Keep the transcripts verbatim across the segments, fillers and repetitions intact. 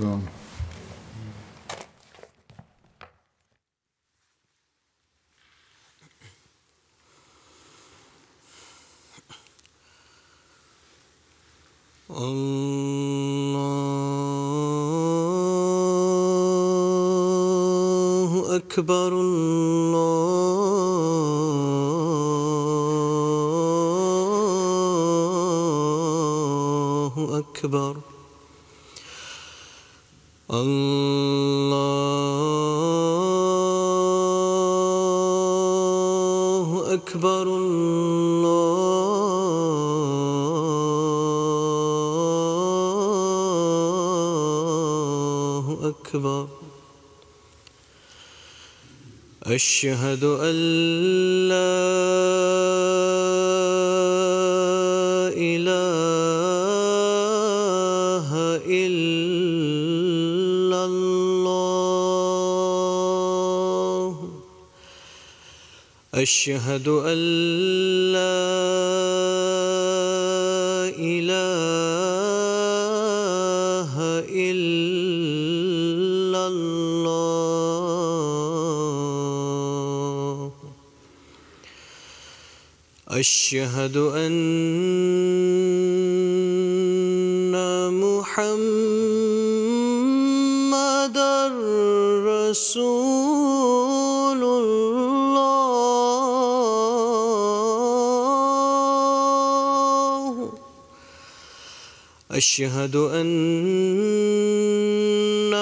نعم. اللہ اکبر اللہ اکبر اللہ اکبر اللہ اکبر اشہد ان لا الہ الا اللہ اشہد ان لا الہ الا اللہ اشہد ان محمدًا رسول اللہ اشہد ان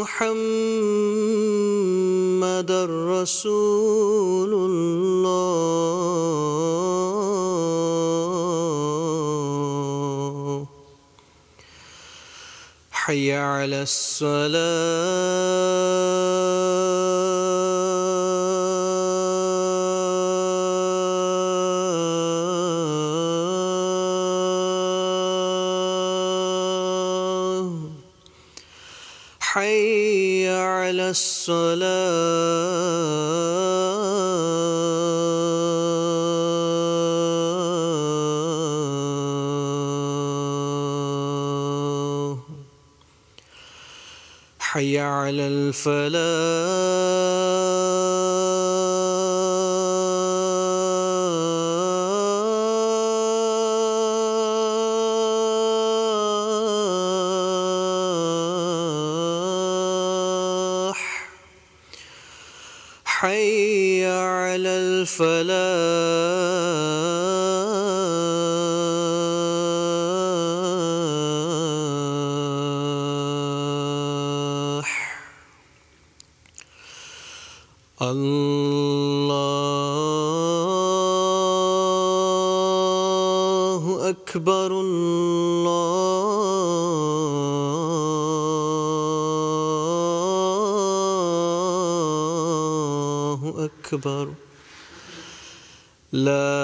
محمدًا رسول اللہ حی علی الصلاة حی علی الصلاة حی علی الفلاح حی علی الفلاح اللہ اکبر اللہ اکبر لا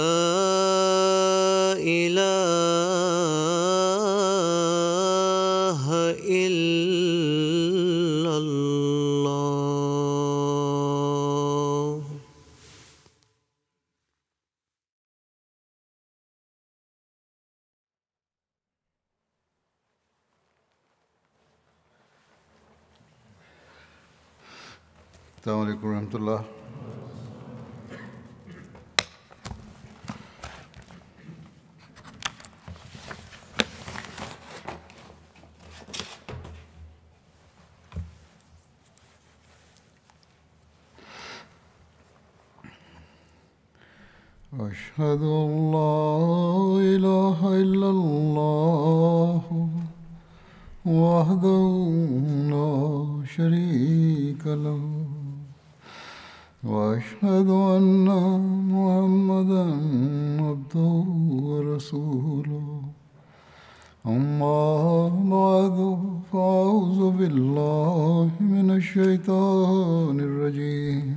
الہ الا اللہ السلام علیکم ورحمۃ اللہ. أشهد أن لا إله إلا الله وحده لا شريك له وأشهد أن محمدًا عبده ورسوله أما بعد فأعوذ بالله من الشيطان الرجيم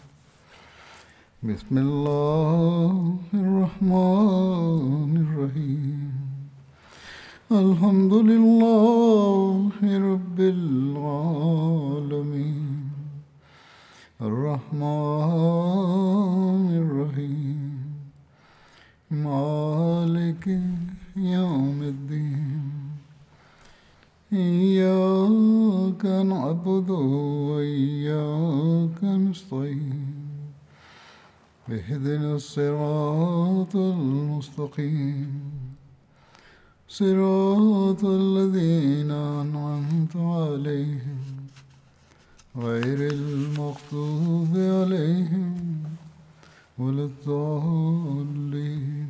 بسم الله الرحمن الرحيم الحمد لله رب العالمين الرحمن الرحيم مالك يوم الدين إياك نعبد وإياك نستعين اهدنا الصراط المستقيم صراط الذين أنعمت عليهم غير المغضوب عليهم ولا الضالين.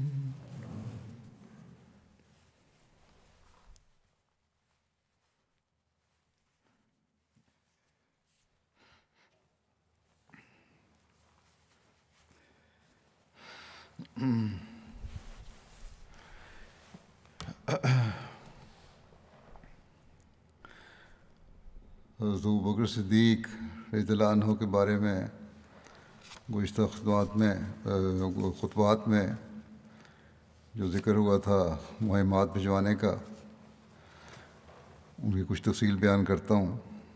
حضرت ابوبکر صدیق رضی اللہ عنہ کے بارے میں گزشتہ خطبات میں خطبات میں جو ذکر ہوا تھا مہمات بھجوانے کا، ان کی کچھ تفصیل بیان کرتا ہوں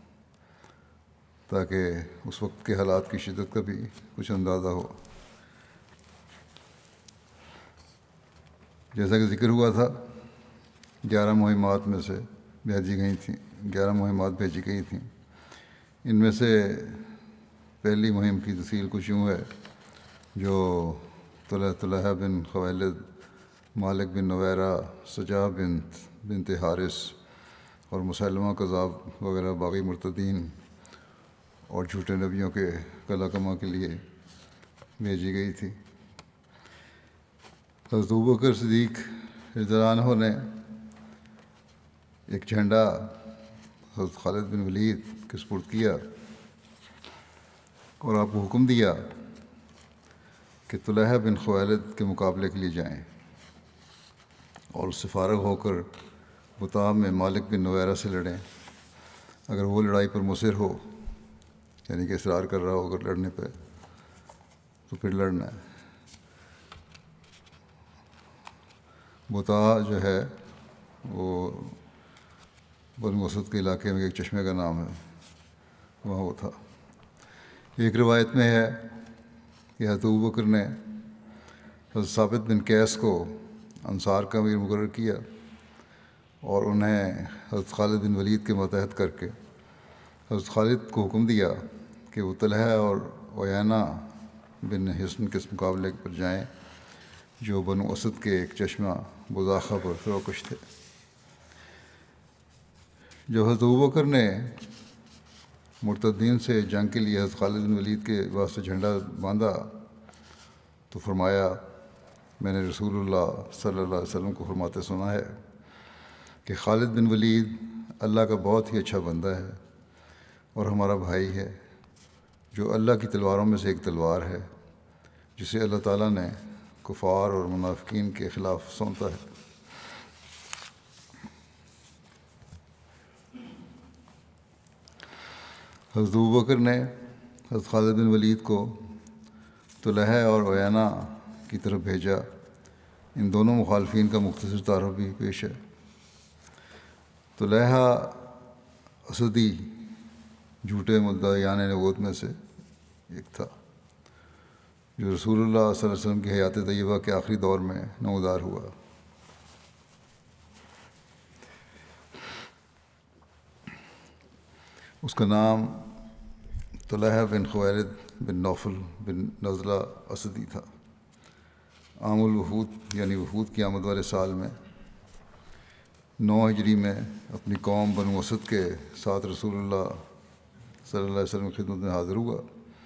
تاکہ اس وقت کے حالات کی شدت کا بھی کچھ اندازہ ہو۔ جیسا کہ ذکر ہوا تھا، گیارہ مہمات میں سے بھیجی گئی تھیں گیارہ مہمات بھیجی گئی تھیں۔ ان میں سے پہلی مہم کی تفصیل کچھ یوں ہے، جو طلحہ طلحہ بن خویلد، مالک بن نویرہ، سجاہ بنت بنت حارث اور مسلمہ کذاب وغیرہ باقی مرتدین اور جھوٹے نبیوں کے قلع کما کے لیے بھیجی گئی تھی۔ حضرت ابوبکر صدیق رضی اللہ عنہ نے ایک جھنڈا حضرت خالد بن ولید کے سپرد کیا اور آپ کو حکم دیا کہ طلحہ بن خویلد کے مقابلے کے لیے جائیں اور اس سے فارغ ہو کر بطاح میں مالک بن نویرہ سے لڑیں۔ اگر وہ لڑائی پر مصر ہو، یعنی کہ اصرار کر رہا ہو اگر لڑنے پہ، تو پھر لڑنا ہے۔ بطاح جو ہے وہ بنو اسد کے علاقے میں ایک چشمے کا نام ہے، وہاں وہ تھا۔ ایک روایت میں ہے کہ حضرت ابوبکر نے حضرت ثابت بن قیس کو انصار کا امیر مقرر کیا اور انہیں حضرت خالد بن ولید کے ماتحت کر کے حضرت خالد کو حکم دیا کہ وہ طلحہ اور عیینہ بن حصن کے مقابلے پر جائیں، جو بنو اسد کے ایک چشمہ بزاخہ پر فروکش تھے۔ جب حضرت ابوبکر نے مرتدین سے جنگ کے لیے حضرت خالد بن ولید کے واسطے جھنڈا باندھا تو فرمایا، میں نے رسول اللہ صلی اللہ علیہ وسلم کو فرماتے سنا ہے کہ خالد بن ولید اللہ کا بہت ہی اچھا بندہ ہے اور ہمارا بھائی ہے، جو اللہ کی تلواروں میں سے ایک تلوار ہے جسے اللہ تعالیٰ نے کفار اور منافقین کے خلاف سونتا ہے۔ حضرت ابوبکر نے حضرت خالد بن ولید کو طلحہ اور عیینہ کی طرف بھیجا۔ ان دونوں مخالفین کا مختصر تعارف بھی پیش ہے۔ طلحہ اسدی جھوٹے مدعیان نبوت میں سے ایک تھا، جو رسول اللہ صلی اللہ علیہ وسلم کی حیات طیبہ کے آخری دور میں نمودار ہوا۔ اس کا نام طلحہ بن خویلد بن نوفل بن نزلہ اسدی تھا۔ عام الوفود یعنی وفود کی آمد والے سال میں نو ہجری میں اپنی قوم بنو اسد کے ساتھ رسول اللہ صلی اللہ علیہ وسلم کی خدمت میں حاضر ہوا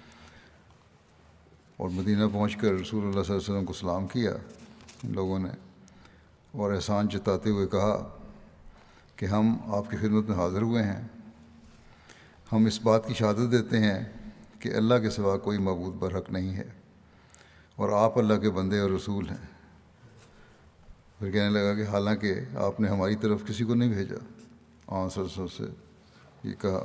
اور مدینہ پہنچ کر رسول اللہ صلی اللہ علیہ وسلم کو سلام کیا ان لوگوں نے، اور احسان جتاتے ہوئے کہا کہ ہم آپ کی خدمت میں حاضر ہوئے ہیں۔ ہم اس بات کی شہادت دیتے ہیں کہ اللہ کے سوا کوئی معبود برحق نہیں ہے اور آپ اللہ کے بندے اور رسول ہیں۔ پھر کہنے لگا کہ حالانکہ آپ نے ہماری طرف کسی کو نہیں بھیجا، آن صلی اللہ علیہ وسلم سے یہ کہا،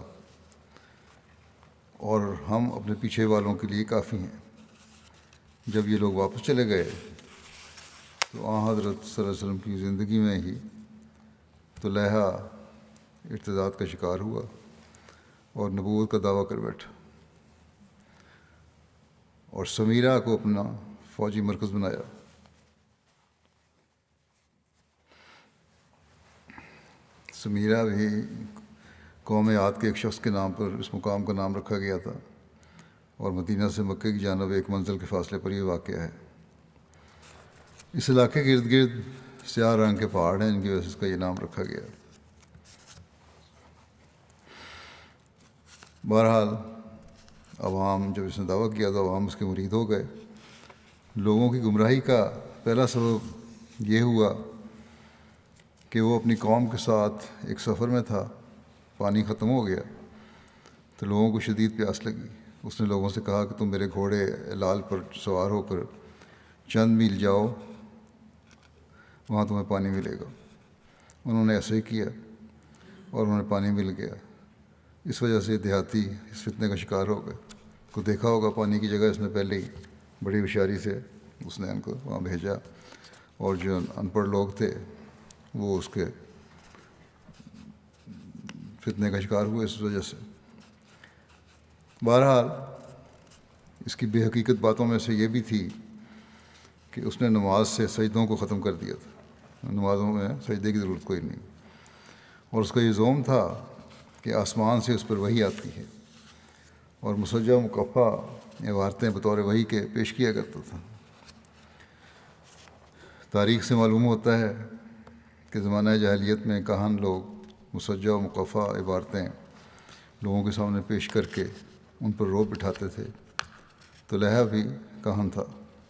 اور ہم اپنے پیچھے والوں کے لیے کافی ہیں۔ جب یہ لوگ واپس چلے گئے تو آن حضرت صلی اللہ علیہ وسلم کی زندگی میں ہی طلحہ ارتداد کا شکار ہوا اور نبوت کا دعویٰ کر بیٹھا اور سمیرہ کو اپنا فوجی مرکز بنایا۔ سمیرہ بھی قوم عاد کے ایک شخص کے نام پر اس مقام کا نام رکھا گیا تھا، اور مدینہ سے مکہ کی جانب ایک منزل کے فاصلے پر یہ واقع ہے۔ اس علاقے کے ارد گرد سیاہ رنگ کے پہاڑ ہیں، جن کی وجہ سے اس کا یہ نام رکھا گیا۔ بہرحال عوام جب اس نے دعویٰ کیا تو عوام اس کے مرید ہو گئے۔ لوگوں کی گمراہی کا پہلا سبب یہ ہوا کہ وہ اپنی قوم کے ساتھ ایک سفر میں تھا، پانی ختم ہو گیا تو لوگوں کو شدید پیاس لگی۔ اس نے لوگوں سے کہا کہ تم میرے گھوڑے لال پر سوار ہو کر چند میل جاؤ، وہاں تمہیں پانی ملے گا۔ انہوں نے ایسے ہی کیا اور انہیں پانی مل گیا۔ اس وجہ سے دیہاتی اس فتنے کا شکار ہو گئے۔ کو دیکھا ہوگا پانی کی جگہ اس نے پہلے ہی بڑی ہوشیاری سے اس نے ان کو وہاں بھیجا، اور جو ان پڑھ لوگ تھے وہ اس کے فتنے کا شکار ہوئے اس وجہ سے۔ بہرحال اس کی بے حقیقت باتوں میں سے یہ بھی تھی کہ اس نے نماز سے سجدوں کو ختم کر دیا تھا، نمازوں میں سجدے کی ضرورت کوئی نہیں، اور اس کا یہ زوم تھا کہ آسمان سے اس پر وحی آتی ہے، اور مسجع مقفع عبارتیں بطور وحی کے پیش کیا کرتا تھا۔ تاریخ سے معلوم ہوتا ہے کہ زمانہ جاہلیت میں کہن لوگ مسجع و مقفع عبارتیں لوگوں کے سامنے پیش کر کے ان پر روب بٹھاتے تھے۔ طلحہ بھی کہن تھا۔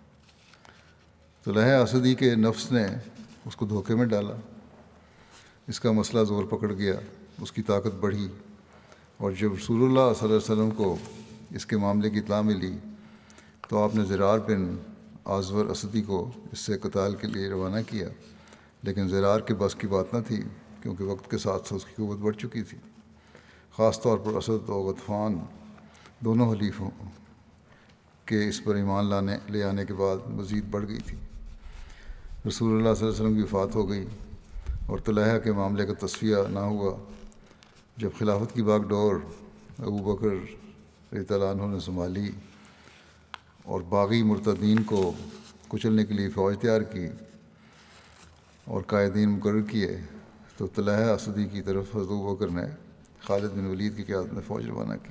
طلحہ اسدی کے نفس نے اس کو دھوکے میں ڈالا۔ اس کا مسئلہ زور پکڑ گیا، اس کی طاقت بڑھی، اور جب رسول اللہ صلی اللہ علیہ وسلم کو اس کے معاملے کی اطلاع ملی تو آپ نے زرار بن عازور اسدی کو اس سے قتال کے لیے روانہ کیا، لیکن زرار کے بس کی بات نہ تھی، کیونکہ وقت کے ساتھ ساتھ اس کی قوت بڑھ چکی تھی۔ خاص طور پر اسد و غطفان دونوں حلیفوں کے اس پر ایمان لانے لے آنے کے بعد مزید بڑھ گئی تھی۔ رسول اللہ صلی اللہ علیہ وسلم کی وفات ہو گئی اور طلحہ کے معاملے کا تصفیہ نہ ہوا۔ جب خلافت کی باغ ڈور ابو بکر رضی اللہ عنہ نے سنبھالی اور باغی مرتدین کو کچلنے کے لیے فوج تیار کی اور قائدین مقرر کیے، تو طلحہ اسدی کی طرف حضرت ابو بکر نے خالد بن ولید کی قیادت میں فوج روانہ کی۔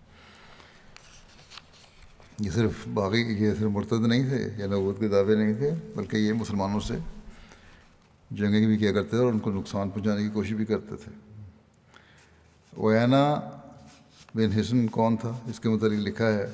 یہ صرف باغی یہ صرف مرتد نہیں تھے یا نبوت کے دعوے نہیں تھے، بلکہ یہ مسلمانوں سے جنگیں بھی کیا کرتے تھے اور ان کو نقصان پہنچانے کی کوشش بھی کرتے تھے۔ عیینہ بن حصن کون تھا؟ اس کے متعلق لکھا ہے،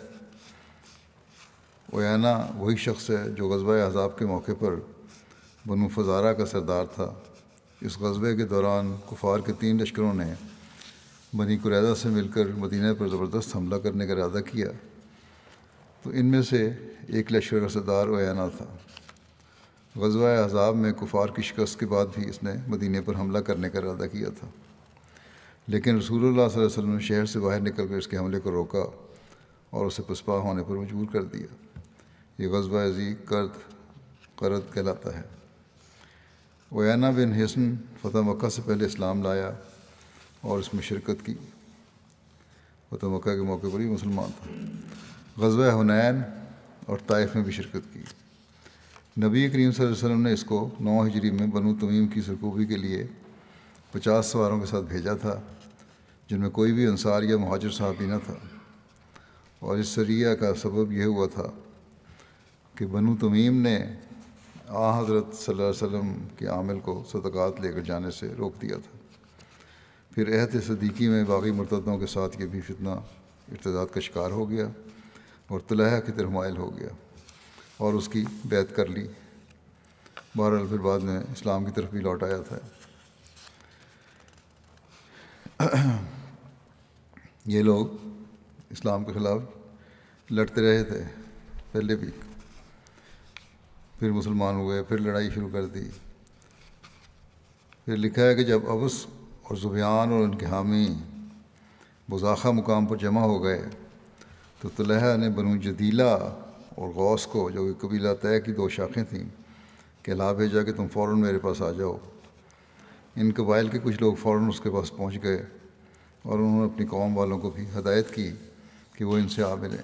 عیینہ وہی شخص ہے جو غزوہ احزاب کے موقع پر بنو فزارہ کا سردار تھا۔ اس غزوے کے دوران کفار کے تین لشکروں نے بنی قریظہ سے مل کر مدینہ پر زبردست حملہ کرنے کا ارادہ کیا، تو ان میں سے ایک لشکر کا سردار عیینہ تھا۔ غزوہ احزاب میں کفار کی شکست کے بعد بھی اس نے مدینہ پر حملہ کرنے کا ارادہ کیا تھا، لیکن رسول اللہ صلی اللہ علیہ وسلم نے شہر سے باہر نکل کر اس کے حملے کو روکا اور اسے پسپا ہونے پر مجبور کر دیا۔ یہ غزوہ ذی قرد قرد کہلاتا ہے۔ عیینہ بن حصن فتح مکہ سے پہلے اسلام لایا اور اس میں شرکت کی۔ فتح مکہ کے موقع پر ہی مسلمان تھا۔ غزوہ حنین اور طائف میں بھی شرکت کی۔ نبی کریم صلی اللہ علیہ وسلم نے اس کو نو ہجری میں بنو تمیم کی سرکوبی کے لیے پچاس سواروں کے ساتھ بھیجا تھا، جن میں کوئی بھی انصار یا مہاجر صحابی نہ تھا، اور اس سریہ کا سبب یہ ہوا تھا کہ بنو تمیم نے آ حضرت صلی اللہ علیہ وسلم کے عامل کو صدقات لے کر جانے سے روک دیا تھا۔ پھر عہد صدیقی میں باقی مرتدوں کے ساتھ یہ بھی فتنہ ارتداد کا شکار ہو گیا اور طلحہ کی طرف مائل ہو گیا اور اس کی بیعت کر لی۔ بہرحال پھر بعد میں اسلام کی طرف بھی لوٹ آیا تھا۔ یہ لوگ اسلام کے خلاف لڑتے رہے تھے پہلے بھی، پھر مسلمان ہوئے، پھر لڑائی شروع کر دی۔ پھر لکھا ہے کہ جب اوس اور زبیان اور ان کے حامی بزاخہ مقام پر جمع ہو گئے تو طلحہ نے بنو جدیلہ اور غوث کو، جو کہ قبیلہ طے کی دو شاخیں تھیں، کہلا بھیجا کہ تم فوراً میرے پاس آ جاؤ۔ ان قبائل کے کچھ لوگ فوراً اس کے پاس پہنچ گئے اور انہوں نے اپنی قوم والوں کو بھی ہدایت کی کہ وہ ان سے آ ملیں۔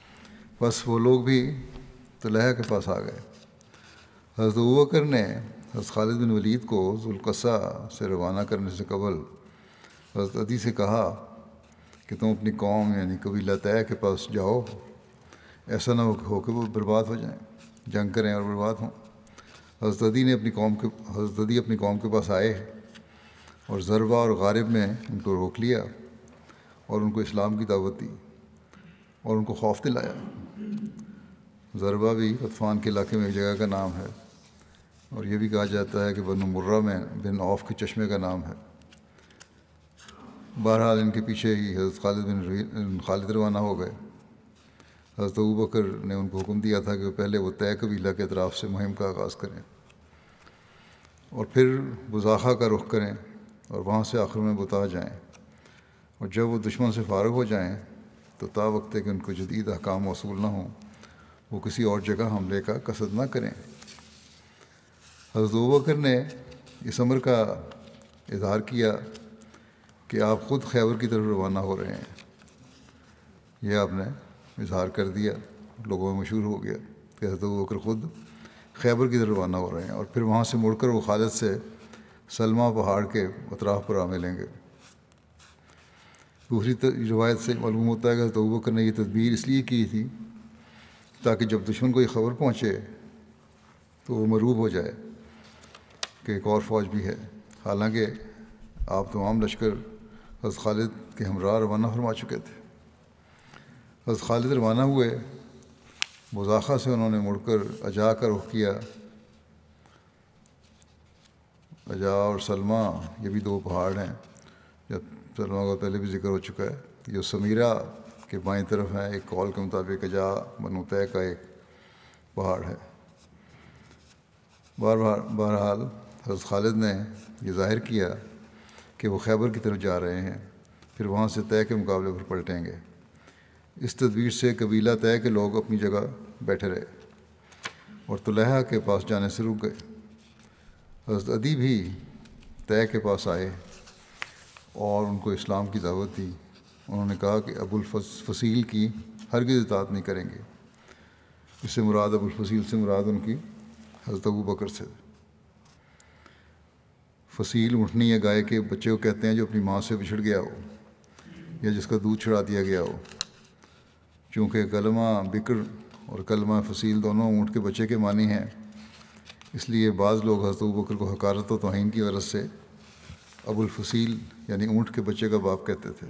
بس وہ لوگ بھی طلحہ کے پاس آ گئے۔ حضرت ابوبکر نے حضرت خالد بن ولید کو ذوالقصہ سے روانہ کرنے سے قبل حضرت عدی سے کہا کہ تم اپنی قوم یعنی قبیلہ طے کے پاس جاؤ، ایسا نہ ہو کہ وہ برباد ہو جائیں، جنگ کریں اور برباد ہوں۔ حضرت عدی نے اپنی قوم کے حضرت عدی اپنی قوم کے پاس آئے اور ضربہ اور غارب میں ان کو روک لیا اور ان کو اسلام کی دعوت دی اور ان کو خوف دلایا۔ ضربہ بھی غطفان کے علاقے میں ایک جگہ کا نام ہے، اور یہ بھی کہا جاتا ہے کہ بنو مرہ میں بن عوف کے چشمے کا نام ہے۔ بہرحال ان کے پیچھے ہی حضرت خالد بن خالد روانہ ہو گئے۔ حضرت ابوبکر نے ان کو حکم دیا تھا کہ پہلے وہ طے قبیلہ کے اطراف سے مہم کا آغاز کریں اور پھر بزاخہ کا رخ کریں اور وہاں سے آخر میں بتا جائیں، اور جب وہ دشمن سے فارغ ہو جائیں تو تا وقت کہ ان کو جدید احکام موصول نہ ہوں وہ کسی اور جگہ حملے کا قصد نہ کریں۔ حضرت ابوبکر نے اس امر کا اظہار کیا کہ آپ خود خیبر کی طرف روانہ ہو رہے ہیں۔ یہ آپ نے اظہار کر دیا، لوگوں میں مشہور ہو گیا کہ حضرت ابوبکر خود خیبر کی طرف روانہ ہو رہے ہیں، اور پھر وہاں سے مڑ کر وہ خالد سے سلمہ پہاڑ کے اطراف پر آ ملیں گے۔ دوسری روایت سے معلوم ہوتا ہے کہ حضرت ابوبکر نے یہ تدبیر اس لیے کی تھی تاکہ جب دشمن کو یہ خبر پہنچے تو وہ مرعوب ہو جائے کہ ایک اور فوج بھی ہے۔ حالانکہ آپ تمام لشکر حضرت خالد کے ہمراہ روانہ فرما چکے تھے۔ حضرت خالد روانہ ہوئے، بزاخہ سے انہوں نے مڑ کر اجا کا رخ کیا۔ اجا اور سلمہ یہ بھی دو پہاڑ ہیں، جب سلمہ کا پہلے بھی ذکر ہو چکا ہے، جو سمیرہ کے بائیں طرف ہیں۔ ایک قول کے مطابق اجا بنو طے کا ایک پہاڑ ہے۔ بہرحال حضرت خالد نے یہ ظاہر کیا کہ وہ خیبر کی طرف جا رہے ہیں، پھر وہاں سے طے کے مقابلے پر پلٹیں گے۔ اس تدبیر سے قبیلہ طے کے لوگ اپنی جگہ بیٹھے رہے اور طلحہ کے پاس جانے سے رک گئے۔ حضرت عدی بھی طے کے پاس آئے اور ان کو اسلام کی دعوت دی۔ انہوں نے کہا کہ ابو الفصیل کی ہرگز اطاعت نہیں کریں گے۔ اس سے مراد ابو الفصیل سے مراد ان کی حضرت ابوبکر سے۔ فصیل اونٹنی یا گائے کے بچے کو کہتے ہیں جو اپنی ماں سے بچھڑ گیا ہو یا جس کا دودھ چھڑا دیا گیا ہو۔ چونکہ کلمہ بکر اور کلمہ فصیل دونوں اونٹ کے بچے کے معنی ہیں، اس لیے بعض لوگ حضرت ابوبکر کو حقارت و توہین کی غرض سے ابو الفصیل یعنی اونٹ کے بچے کا باپ کہتے تھے۔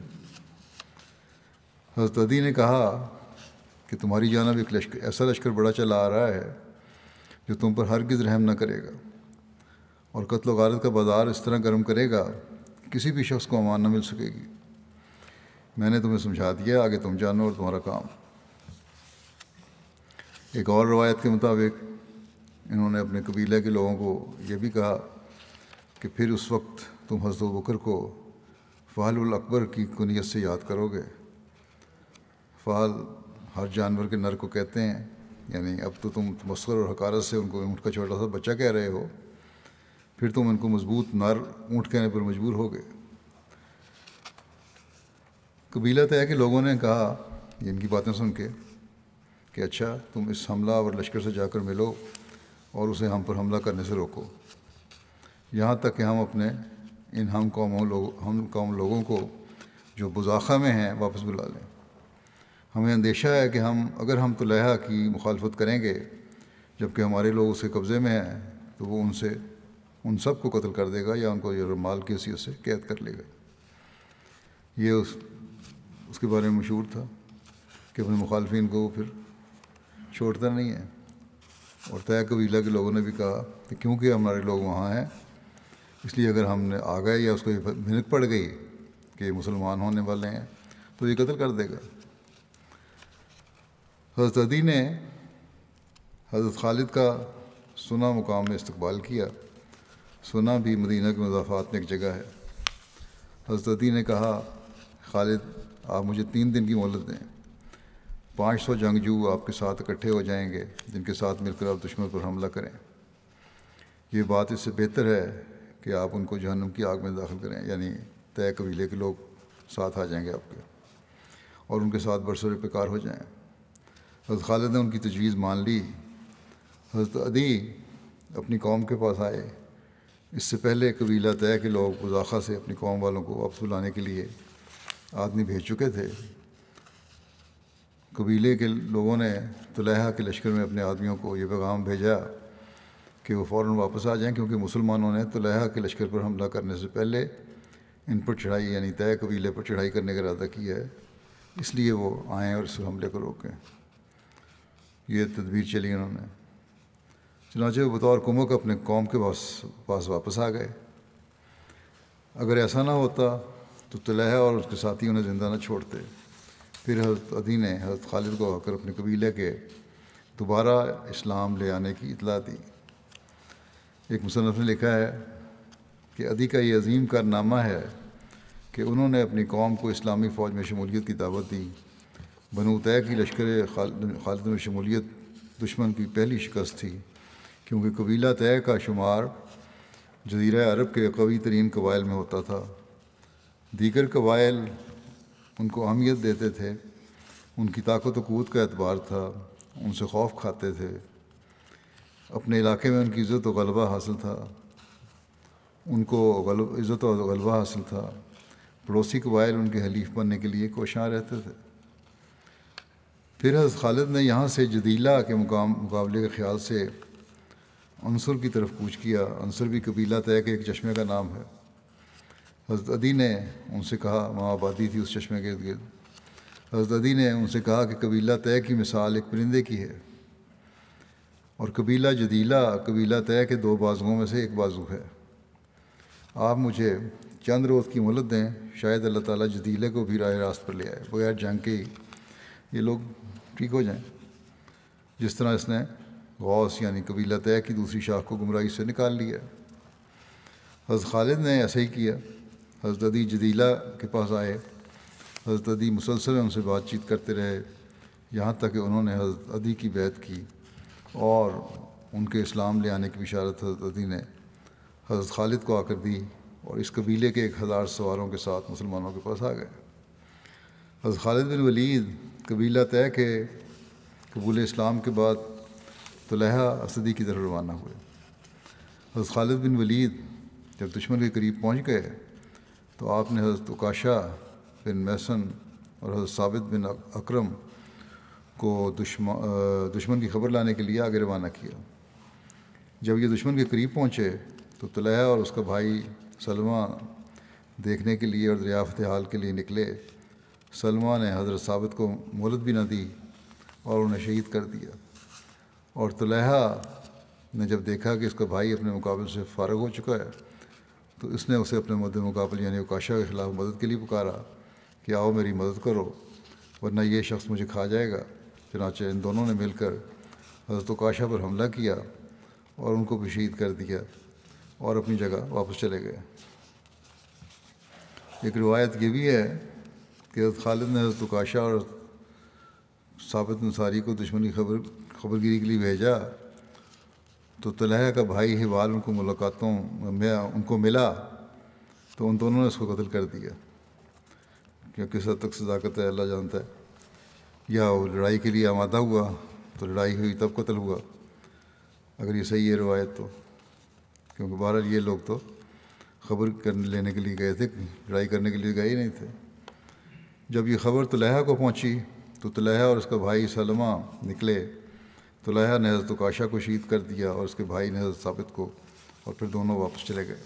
حضرت عدی نے کہا کہ تمہاری جانب ایک لشکر ایسا لشکر بڑا چلا آ رہا ہے جو تم پر ہرگز رحم نہ کرے گا اور قتل و غارت کا بازار اس طرح گرم کرے گا کہ کسی بھی شخص کو امان نہ مل سکے گی۔ میں نے تمہیں سمجھا دیا، آگے تم جانو اور تمہارا کام۔ ایک اور روایت کے مطابق انہوں نے اپنے قبیلہ کے لوگوں کو یہ بھی کہا کہ پھر اس وقت تم حضرت ابوبکر کو فہل الاکبر کی کنیت سے یاد کرو گے۔ فہل ہر جانور کے نر کو کہتے ہیں، یعنی اب تو تم تمسخر اور حقارت سے ان کو اونٹ کا چھوٹا سا بچہ کہہ رہے ہو، پھر تم ان کو مضبوط نر اونٹ کہنے پر مجبور ہو گئے۔ قبیلہ طے کے لوگوں نے کہا ان کی باتیں سن کے کہ اچھا تم اس حملہ اور لشکر سے جا کر ملو اور اسے ہم پر حملہ کرنے سے روکو، یہاں تک کہ ہم اپنے ان ہم قوموں لوگ ہم قوم لوگوں کو جو بزاخہ میں ہیں واپس بلا لیں۔ ہمیں اندیشہ ہے کہ ہم اگر ہم طلحہ کی مخالفت کریں گے جبکہ ہمارے لوگ اس کے قبضے میں ہیں تو وہ ان سے ان سب کو قتل کر دے گا یا ان کو مال کی حیثیت سے قید کر لے گا۔ یہ اس اس کے بارے میں مشہور تھا کہ اپنے مخالفین کو وہ پھر چھوڑتا نہیں ہے۔ اور طے قبیلہ کے لوگوں نے بھی کہا کہ کیونکہ ہمارے لوگ وہاں ہیں اس لیے اگر ہم نے آ گئے یا اس کو یہ بھنک پڑ گئی کہ یہ مسلمان ہونے والے ہیں تو یہ قتل کر دے گا۔ حضرت عدی نے حضرت خالد کا سنا مقام میں استقبال کیا۔ سنا بھی مدینہ کے مضافات میں ایک جگہ ہے۔ حضرت عدی نے کہا خالد آپ مجھے تین دن کی مہلت دیں، پانچ سو جنگجو آپ کے ساتھ اکٹھے ہو جائیں گے جن کے ساتھ مل کر آپ دشمن پر حملہ کریں۔ یہ بات اس سے بہتر ہے کہ آپ ان کو جہنم کی آگ میں داخل کریں، یعنی طے قبیلے کے لوگ ساتھ آ جائیں گے آپ کے اور ان کے ساتھ برسر پیکار ہو جائیں۔ حضرت خالد نے ان کی تجویز مان لی۔ حضرت عدی اپنی قوم کے پاس آئے۔ اس سے پہلے قبیلہ طے کے لوگ قزاقہ سے اپنی قوم والوں کو واپس بلانے کے لیے آدمی بھیج چکے تھے۔ قبیلے کے لوگوں نے طلحہ کے لشکر میں اپنے آدمیوں کو یہ پیغام بھیجا کہ وہ فوراً واپس آ جائیں، کیونکہ مسلمانوں نے طلحہ کے لشکر پر حملہ کرنے سے پہلے ان پر چڑھائی یعنی طے قبیلے پر چڑھائی کرنے کا ارادہ کیا ہے، اس لیے وہ آئیں اور اس حملے کو روکیں۔ یہ تدبیر چلی انہوں نے۔ چنانچہ وہ بطور کمک اپنے قوم کے پاس پاس واپس آ گئے۔ اگر ایسا نہ ہوتا تو طلحہ اور اس کے ساتھی انہیں زندہ نہ چھوڑتے۔ پھر حضرت عدی نے حضرت خالد کو آ کر اپنے قبیلے کے دوبارہ اسلام لے آنے کی اطلاع دی۔ ایک مصنف نے لکھا ہے کہ عدی کا یہ عظیم کارنامہ ہے کہ انہوں نے اپنی قوم کو اسلامی فوج میں شمولیت کی دعوت دی۔ بنو طے کی لشکر خالد میں شمولیت دشمن کی پہلی شکست تھی، کیونکہ قبیلہ طے کا شمار جزیرہ عرب کے قوی ترین قبائل میں ہوتا تھا۔ دیگر قبائل ان کو اہمیت دیتے تھے، ان کی طاقت و قوت کا اعتبار تھا، ان سے خوف کھاتے تھے، اپنے علاقے میں ان کی عزت و غلبہ حاصل تھا ان کو غلب عزت و غلبہ حاصل تھا۔ پڑوسی قبائل ان کے حلیف بننے کے لیے کوشاں رہتے تھے۔ پھر حضرت خالد نے یہاں سے جدیلہ کے مقام مقابلے کے خیال سے عنصر کی طرف کوچ کیا۔ عنصر بھی قبیلہ طے کے ایک چشمے کا نام ہے۔ حضرت عدی نے ان سے کہا، وہاں آبادی تھی اس چشمے کے ارد گرد۔ حضرت عدی نے ان سے کہا کہ قبیلہ طے کی مثال ایک پرندے کی ہے، اور قبیلہ جدیلہ قبیلہ طے کے دو بازوؤں میں سے ایک بازو ہے۔ آپ مجھے چند روز کی مہلت دیں، شاید اللہ تعالیٰ جدیلے کو بھی راہ راست پر لے آئے، بغیر جنگ کے ہی یہ لوگ ٹھیک ہو جائیں، جس طرح اس نے غوث یعنی قبیلہ طے کی دوسری شاخ کو گمراہی سے نکال لیا۔ حضرت خالد نے ایسا ہی کیا۔ حضرت عدی جدیلہ کے پاس آئے۔ حضرت عدی مسلسل ان سے بات چیت کرتے رہے، یہاں تک کہ انہوں نے حضرت عدی کی بیعت کی، اور ان کے اسلام لے آنے کی بشارت حضرت عدی نے حضرت خالد کو آ کر دی، اور اس قبیلے کے ایک ہزار سواروں کے ساتھ مسلمانوں کے پاس آ گئے۔ حضرت خالد بن ولید قبیلہ طے کے قبول اسلام کے بعد طلحہ اسدی کی طرف روانہ ہوئے۔ حضرت خالد بن ولید جب دشمن کے قریب پہنچ گئے تو آپ نے حضرت عکاشہ بن محصن اور حضرت ثابت بن اکرم کو دشمن دشمن کی خبر لانے کے لیے آگے روانہ کیا۔ جب یہ دشمن کے قریب پہنچے تو طلحہ اور اس کا بھائی سلمہ دیکھنے کے لیے اور دریافت حال کے لیے نکلے۔ سلمہ نے حضرت ثابت کو مہلت بھی نہ دی اور انہیں شہید کر دیا، اور طلحہ نے جب دیکھا کہ اس کا بھائی اپنے مقابل سے فارغ ہو چکا ہے تو اس نے اسے اپنے مد مقابل یعنی عکاشہ کے خلاف مدد کے لیے پکارا کہ آؤ میری مدد کرو ورنہ یہ شخص مجھے کھا جائے گا۔ چنانچہ ان دونوں نے مل کر حضرت عکاشہ پر حملہ کیا اور ان کو بھی شہید کر دیا اور اپنی جگہ واپس چلے گئے۔ ایک روایت یہ بھی ہے کہ حضرت خالد نے حضرت عکاشہ اور ثابت انصاری کو دشمن کی خبر خبرگیری کے لیے بھیجا تو طلحہ کا بھائی حبال ان کو ملاقاتوں میں ان کو ملا تو ان دونوں نے اس کو قتل کر دیا۔ کہ کس حد تک صداقت ہے اللہ جانتا ہے، یا وہ لڑائی کے لیے آمادہ ہوا تو لڑائی ہوئی تب قتل ہوا، اگر یہ صحیح ہے روایت تو، کیونکہ بہرحال یہ لوگ تو خبر کرنے لینے کے لیے گئے تھے، لڑائی کرنے کے لیے گئے ہی نہیں تھے۔ جب یہ خبر طلحہ کو پہنچی تو طلحہ اور اس کا بھائی سلمہ نکلے۔ طلحہ نے حضرت عکاشہ کو شہید کر دیا اور اس کے بھائی نے حضرت ثابت کو، اور پھر دونوں واپس چلے گئے۔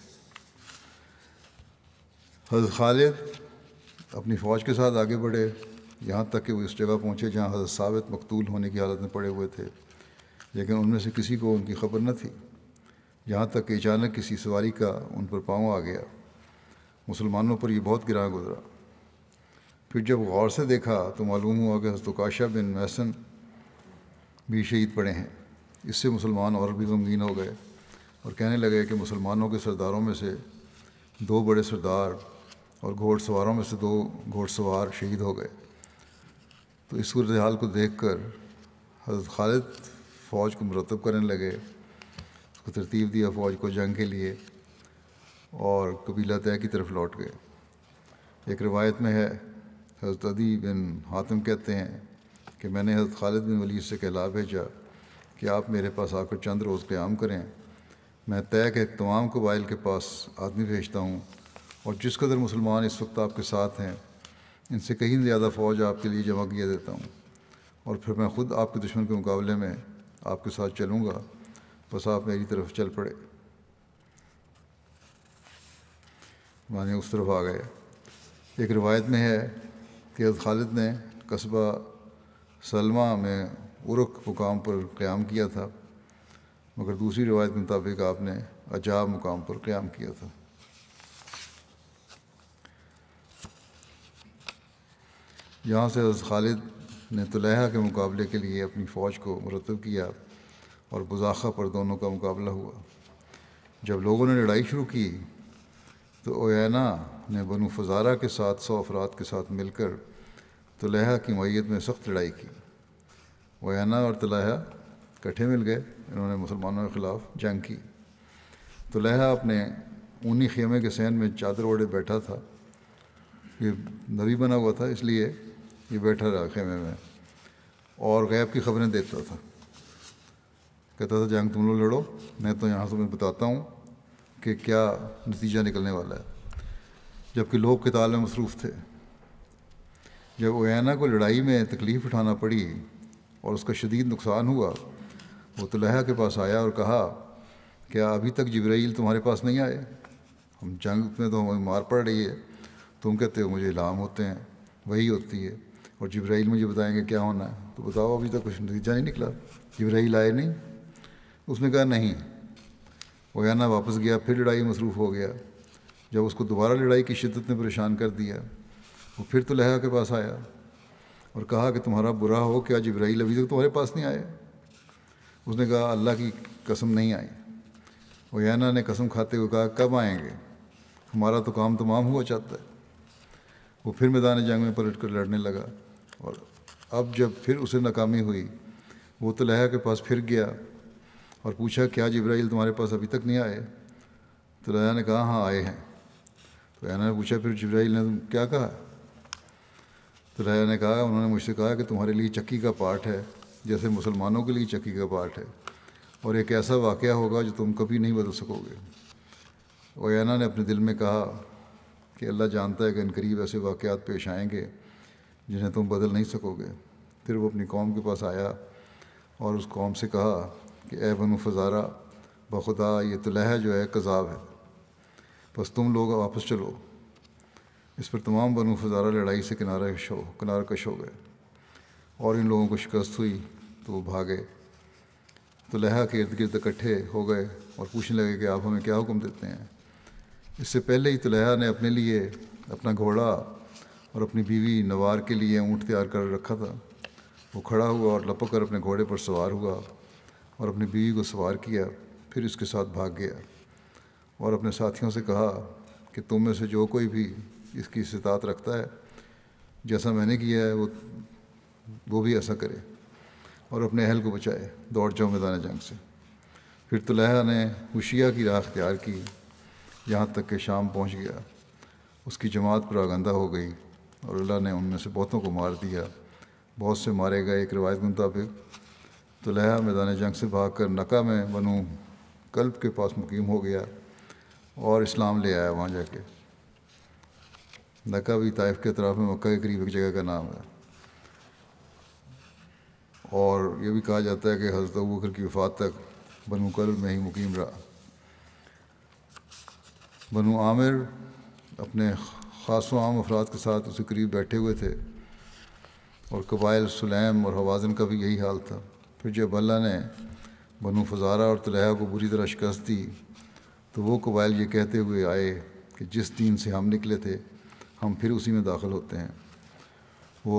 حضرت خالد اپنی فوج کے ساتھ آگے بڑھے، یہاں تک کہ وہ اس جگہ پہنچے جہاں حضرت ثابت مقتول ہونے کی حالت میں پڑے ہوئے تھے، لیکن ان میں سے کسی کو ان کی خبر نہ تھی، یہاں تک کہ اچانک کسی سواری کا ان پر پاؤں آ گیا۔ مسلمانوں پر یہ بہت گراں گزرا۔ پھر جب غور سے دیکھا تو معلوم ہوا کہ حضرت عکاشہ بن محصن بھی شہید پڑے ہیں۔ اس سے مسلمان اور بھی غمگین ہو گئے اور کہنے لگے کہ مسلمانوں کے سرداروں میں سے دو بڑے سردار اور گھوڑ سواروں میں سے دو گھوڑ سوار شہید ہو گئے۔ تو اس صورتحال کو دیکھ کر حضرت خالد فوج کو مرتب کرنے لگے، اس کو ترتیب دیا فوج کو جنگ کے لیے، اور قبیلہ طے کی طرف لوٹ گئے۔ ایک روایت میں ہے، حضرت عدی بن حاتم کہتے ہیں کہ کہ میں نے حضرت خالد بن ولید سے کہلا بھیجا کہ آپ میرے پاس آ کر چند روز قیام کریں میں طے کے تمام قبائل کے پاس آدمی بھیجتا ہوں، اور جس قدر مسلمان اس وقت آپ کے ساتھ ہیں ان سے کہیں زیادہ فوج آپ کے لیے جمع کیے دیتا ہوں، اور پھر میں خود آپ کے دشمن کے مقابلے میں آپ کے ساتھ چلوں گا، بس آپ میری طرف چل پڑے۔ معنی اس طرف آ گئے۔ ایک روایت میں ہے کہ حضرت خالد نے قصبہ سلمہ میں عرق مقام پر قیام کیا تھا، مگر دوسری روایت کے مطابق آپ نے عجاب مقام پر قیام کیا تھا۔ یہاں سے حضرت خالد نے طلیحہ کے مقابلے کے لیے اپنی فوج کو مرتب کیا اور بزاخہ پر دونوں کا مقابلہ ہوا۔ جب لوگوں نے لڑائی شروع کی تو اوینا نے بنو فزارہ کے ساتھ سو افراد کے ساتھ مل کر طلیحہ کی معیت میں سخت لڑائی کی۔ اوینا اور طلیحہ کٹھے مل گئے، انہوں نے مسلمانوں کے خلاف جنگ کی۔ طلیحہ اپنے اونی خیمے کے صحن میں چادر اوڑھے بیٹھا تھا، یہ نبی بنا ہوا تھا اس لیے یہ بیٹھا رہا خیمے میں اور غیب کی خبریں دیتا تھا، کہتا تھا جنگ تم لوگ لڑو، میں تو یہاں تمہیں بتاتا ہوں کہ کیا نتیجہ نکلنے والا ہے۔ جبکہ لوگ قتال میں مصروف تھے۔ جب اوینا کو لڑائی میں تکلیف اٹھانا پڑی اور اس کا شدید نقصان ہوا، وہ طلیحہ کے پاس آیا اور کہا کیا ابھی تک جبرائیل تمہارے پاس نہیں آئے؟ ہم جنگ میں تو ہمیں مار پڑ رہی ہے، تم کہتے ہو مجھے الہام ہوتے ہیں، وہی ہوتی ہے، اور جبرائیل مجھے بتائیں گے کیا ہونا ہے، تو بتاؤ ابھی تک کچھ نتیجہ نہیں نکلا، جبرائیل آئے نہیں؟ اس نے کہا نہیں۔ اوینا واپس گیا، پھر لڑائی میں مصروف ہو گیا۔ جب اس کو دوبارہ لڑائی کی شدت نے پریشان کر دیا، وہ پھر طلیحہ کے پاس آیا اور کہا کہ تمہارا برا ہو، کیا جبرائیل ابھی تک تمہارے پاس نہیں آئے؟ اس نے کہا اللہ کی قسم نہیں آئی۔ اوینا نے قسم کھاتے ہوئے کہا کب آئیں گے، ہمارا تو کام تمام ہوا چاہتا ہے۔ وہ پھر میدان جنگ میں پلٹ کر لڑنے لگا، اور اب جب پھر اسے ناکامی ہوئی وہ طلیحہ کے پاس پھر گیا اور پوچھا کیا جبرائیل تمہارے پاس ابھی تک نہیں آئے؟ طلیحہ نے کہا ہاں آئے ہیں۔ تو اوینا نے پوچھا پھر جبرائیل نے تم کیا کہا؟ طلیحہ نے کہا انہوں نے مجھ سے کہا کہ تمہارے لیے چکی کا پارٹ ہے جیسے مسلمانوں کے لیے چکی کا پارٹ ہے، اور ایک ایسا واقعہ ہوگا جو تم کبھی نہیں بدل سکو گے۔ اوینا نے اپنے دل میں کہا کہ اللہ جانتا ہے کہ عنقریب ایسے واقعات پیش آئیں گے جنہیں تم بدل نہیں سکو گے۔ پھر وہ اپنی قوم کے پاس آیا اور اس قوم سے کہا کہ اے بنو فزارہ، بخدا یہ طلیحہ جو ہے کذاب ہے، بس تم لوگ واپس چلو۔ اس پر تمام بنو فزارہ لڑائی سے کنارہ کش ہو کنارہ کش ہو گئے، اور ان لوگوں کو شکست ہوئی تو وہ بھاگے۔ طلیحہ کے ارد گرد اکٹھے ہو گئے اور پوچھنے لگے کہ آپ ہمیں کیا حکم دیتے ہیں؟ اس سے پہلے ہی طلیحہ نے اپنے لیے اپنا گھوڑا اور اپنی بیوی نوار کے لیے اونٹ تیار کر رکھا تھا۔ وہ کھڑا ہوا اور لپک کر اپنے گھوڑے پر سوار ہوا اور اپنی بیوی کو سوار کیا، پھر اس کے ساتھ بھاگ گیا اور اپنے ساتھیوں سے کہا کہ تم میں سے جو کوئی بھی اس کی استطاعت رکھتا ہے جیسا میں نے کیا ہے وہ وہ بھی ایسا کرے اور اپنے اہل کو بچائے، دوڑ جاؤ میدان جنگ سے۔ پھر طلیحہ نے ہوشیہ کی راہ اختیار کی یہاں تک کہ شام پہنچ گیا۔ اس کی جماعت پر آگندہ ہو گئی اور اللہ نے ان میں سے بہتوں کو مار دیا، بہت سے مارے گئے۔ ایک روایت کے مطابق طلیحہ میدان جنگ سے بھاگ کر نکا میں بنو کلب کے پاس مقیم ہو گیا اور اسلام لے آیا وہاں جا کے۔ نکا بھی طائف کے اطراف میں مکہ کے قریب ایک جگہ کا نام ہے، اور یہ بھی کہا جاتا ہے کہ حضرت ابوبکر کی وفات تک بنو کلب میں ہی مقیم رہا۔ بنو عامر اپنے خاص و عام افراد کے ساتھ اسے قریب بیٹھے ہوئے تھے، اور قبائل سلیم اور حوازن کا بھی یہی حال تھا۔ پھر جب اللہ نے بنو فزارہ اور طلیحہ کو بری طرح شکست دی تو وہ قبائل یہ کہتے ہوئے آئے کہ جس دین سے ہم نکلے تھے ہم پھر اسی میں داخل ہوتے ہیں۔ وہ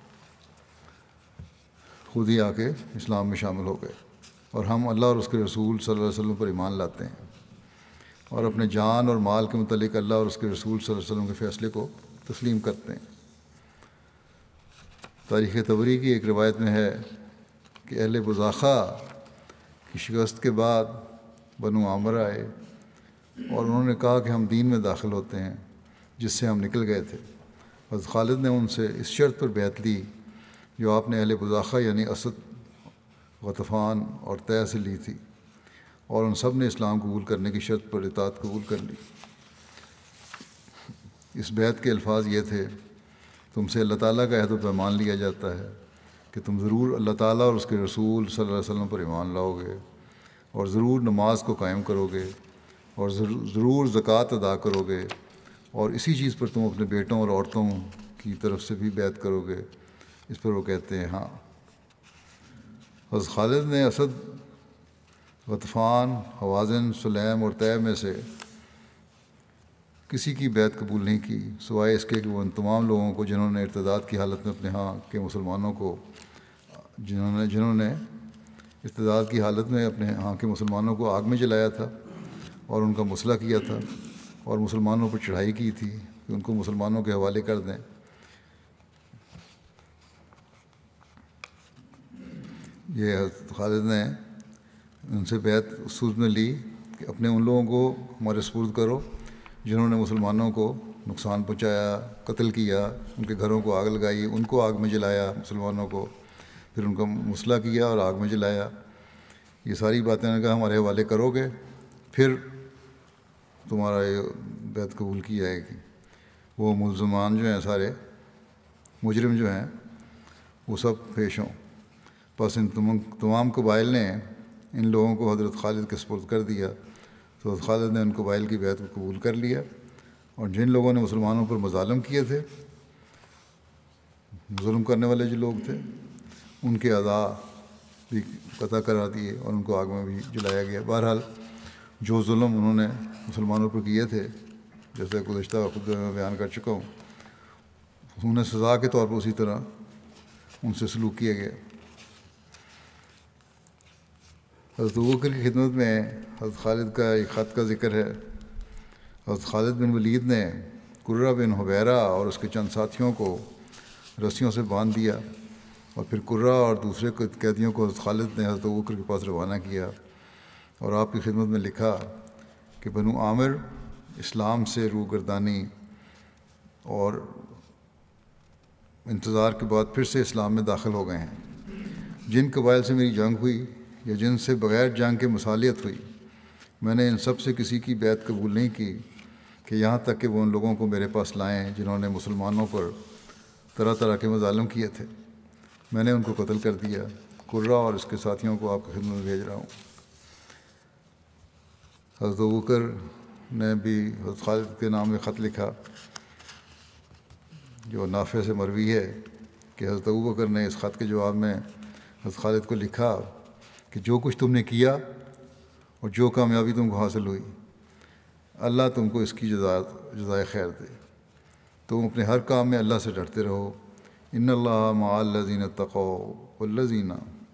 خود ہی آ کے اسلام میں شامل ہو گئے، اور ہم اللہ اور اس کے رسول صلی اللہ علیہ وسلم پر ایمان لاتے ہیں اور اپنے جان اور مال کے متعلق اللہ اور اس کے رسول صلی اللہ علیہ وسلم کے فیصلے کو تسلیم کرتے ہیں۔ تاریخ طبری کی ایک روایت میں ہے کہ اہل بزاخہ کی شکست کے بعد بنو عامر آئے اور انہوں نے کہا کہ ہم دین میں داخل ہوتے ہیں جس سے ہم نکل گئے تھے۔ حضرت خالد نے ان سے اس شرط پر بیعت لی جو آپ نے اہل بزاخہ یعنی اسد، غطفان اور طے سے لی تھی۔ اور ان سب نے اسلام قبول کرنے کی شرط پر اطاعت قبول کر لی۔ اس بیعت کے الفاظ یہ تھے: تم سے اللہ تعالیٰ کا عہد و پیمان لیا جاتا ہے کہ تم ضرور اللہ تعالیٰ اور اس کے رسول صلی اللہ علیہ وسلم پر ایمان لاؤ گے، اور ضرور نماز کو قائم کرو گے، اور ضرور زکوٰۃ ادا کرو گے، اور اسی چیز پر تم اپنے بیٹوں اور عورتوں کی طرف سے بھی بیعت کرو گے۔ اس پر وہ کہتے ہیں ہاں۔ حضرت خالد نے اسد، غطفان، حوازن، سلیم اور طیب میں سے کسی کی بیعت قبول نہیں کی، سوائے اس کے کہ وہ ان تمام لوگوں کو جنہوں نے ارتداد کی حالت میں اپنے ہاں کے مسلمانوں کو جنہوں نے جنہوں نے ارتداد کی حالت میں اپنے ہاں کے مسلمانوں کو آگ میں جلایا تھا اور ان کا مسئلہ کیا تھا اور مسلمانوں پر چڑھائی کی تھی کہ ان کو مسلمانوں کے حوالے کر دیں۔ یہ حضرت خالد نے ان سے بیعت اس صورت میں لی کہ اپنے ان لوگوں کو ہمارے سپرد کرو جنہوں نے مسلمانوں کو نقصان پہنچایا، قتل کیا، ان کے گھروں کو آگ لگائی، ان کو آگ میں جلایا، مسلمانوں کو، پھر ان کا مسئلہ کیا اور آگ میں جلایا۔ یہ ساری باتیں نے کہا ہمارے حوالے کرو گے، پھر تمہارا یہ بیعت قبول کی جائے گی۔ وہ ملزمان جو ہیں، سارے مجرم جو ہیں، وہ سب پیش ہوں۔ بس ان تمام قبائل نے ان لوگوں کو حضرت خالد کے سپرد کر دیا، تو حضرت خالد نے ان قبائل کی بیعت کو قبول کر لیا، اور جن لوگوں نے مسلمانوں پر مظالم کیے تھے، ظلم کرنے والے جو لوگ تھے، ان کے اعضاء بھی قطع کرا دیے اور ان کو آگ میں بھی جلایا گیا۔ بہرحال جو ظلم انہوں نے مسلمانوں پر کیے تھے، جیسے گزشتہ خطبے میں بیان کر چکا ہوں، انہیں سزا کے طور پر اسی طرح ان سے سلوک کیا گیا۔ حضرت ابوبکر کی خدمت میں حضرت خالد کا ایک خط کا ذکر ہے۔ حضرت خالد بن ولید نے قرہ بن حبیرہ اور اس کے چند ساتھیوں کو رسیوں سے باندھ دیا، اور پھر قرہ اور دوسرے قیدیوں کو حضرت خالد نے حضرت ابوبکر کے پاس روانہ کیا اور آپ کی خدمت میں لکھا کہ بنو عامر اسلام سے روگردانی اور انتظار کے بعد پھر سے اسلام میں داخل ہو گئے ہیں۔ جن قبائل سے میری جنگ ہوئی یا جن سے بغیر جنگ کے مصالحت ہوئی، میں نے ان سب سے کسی کی بیعت قبول نہیں کی کہ یہاں تک کہ وہ ان لوگوں کو میرے پاس لائیں جنہوں نے مسلمانوں پر طرح طرح کے مظالم کیے تھے۔ میں نے ان کو قتل کر دیا۔ قرہ اور اس کے ساتھیوں کو آپ کی خدمت میں بھیج رہا ہوں۔ حضرت ابوبکر نے بھی حضرت خالد کے نام میں خط لکھا، جو نافع سے مروی ہے کہ حضرت ابوبکر نے اس خط کے جواب میں حضرت خالد کو لکھا کہ جو کچھ تم نے کیا اور جو کامیابی تم کو حاصل ہوئی، اللہ تم کو اس کی جزا جزائے خیر دے۔ تم اپنے ہر کام میں اللہ سے ڈرتے رہو۔ ان اللہ مع الذین اتقوا والذین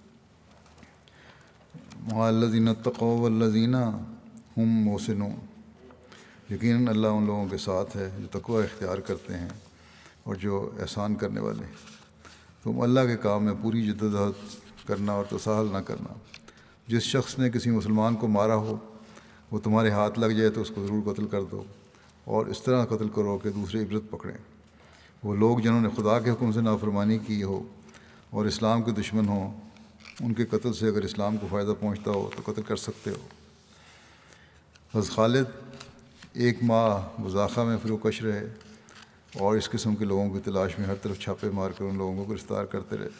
مع الذین اتقوا والذین ہم محسنون۔ یقیناً اللہ ان لوگوں کے ساتھ ہے جو تقوی اختیار کرتے ہیں اور جو احسان کرنے والے ہیں۔ تم اللہ کے کام میں پوری جدوجہد کرنا اور تساہل نہ کرنا۔ جس شخص نے کسی مسلمان کو مارا ہو، وہ تمہارے ہاتھ لگ جائے تو اس کو ضرور قتل کر دو، اور اس طرح قتل کرو کہ دوسرے عبرت پکڑیں۔ وہ لوگ جنہوں نے خدا کے حکم سے نافرمانی کی ہو اور اسلام کے دشمن ہوں، ان کے قتل سے اگر اسلام کو فائدہ پہنچتا ہو تو قتل کر سکتے ہو۔ حضرت خالد ایک ماہ مزاخہ میں فروکش رہے اور اس قسم کے لوگوں کی تلاش میں ہر طرف چھاپے مار کر ان لوگوں کو گرفتار کرتے رہے،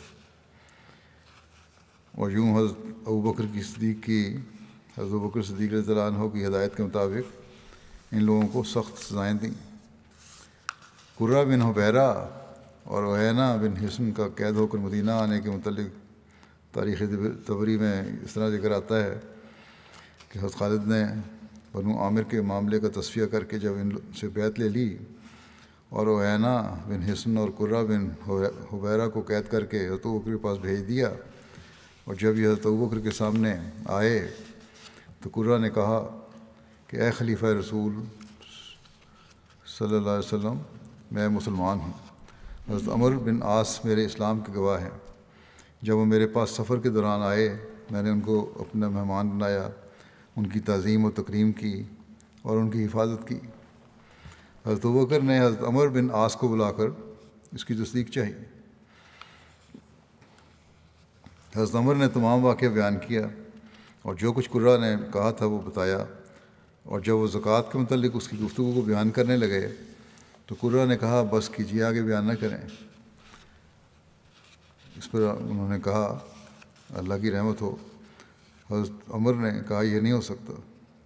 اور یوں حضرت ابوبکر کی صدیق کی حضرت ابوبکر صدیق رضی اللہ عنہ کی ہدایت کے مطابق ان لوگوں کو سخت سزائیں دیں۔ قرہ بن حبیرہ اور عیینہ بن حصن کا قید ہو کر مدینہ آنے کے متعلق تاریخ طبری میں اس طرح ذکر آتا ہے کہ حضرت خالد نے بنو عامر کے معاملے کا تصفیہ کر کے جب ان سے بیعت لے لی اور عیینہ بن حصن اور قرہ بن حبیرہ کو قید کر کے حضرت ابوبکر کے پاس بھیج دیا، اور جب یہ حضرت ابوبکر کے سامنے آئے تو قرہ نے کہا کہ اے خلیفہ رسول صلی اللہ علیہ وسلم، میں مسلمان ہوں۔ حضرت عمر بن عاص میرے اسلام کے گواہ ہیں۔ جب وہ میرے پاس سفر کے دوران آئے، میں نے ان کو اپنا مہمان بنایا، ان کی تعظیم و تکریم کی اور ان کی حفاظت کی۔ حضرت ابوبکر نے حضرت عمر بن عاص کو بلا کر اس کی تصدیق چاہی۔ حضرت عمر نے تمام واقعہ بیان کیا اور جو کچھ قرہ نے کہا تھا وہ بتایا، اور جب وہ زکوٰۃ کے متعلق اس کی گفتگو کو بیان کرنے لگے تو قرہ نے کہا بس کیجیے، آگے بیان نہ کریں۔ اس پر انہوں نے کہا اللہ کی رحمت ہو۔ حضرت عمر نے کہا یہ نہیں ہو سکتا،